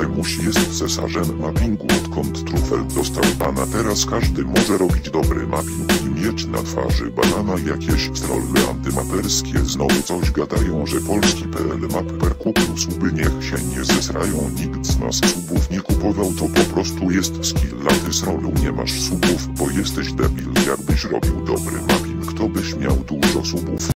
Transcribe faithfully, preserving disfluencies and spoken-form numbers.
Siemuś jest cesarzem mappingu, odkąd Trufel dostał bana. Teraz każdy może robić dobry mapping i mieć na twarzy banana. Jakieś strolle antymaperskie znowu coś gadają, że polski P L Mapper kupił suby. Niech się nie zesrają, nikt z nas subów nie kupował, to po prostu jest skill. A ty z rolu nie masz subów, bo jesteś debil. Jakbyś robił dobry mapping, to byś miał dużo subów.